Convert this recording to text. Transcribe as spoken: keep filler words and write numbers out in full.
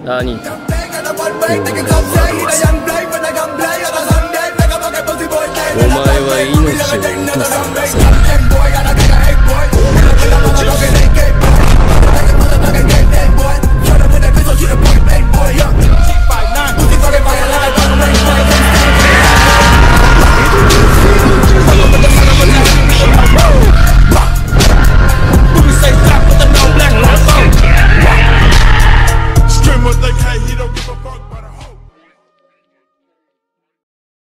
何かお前は命を落とすんだぞ。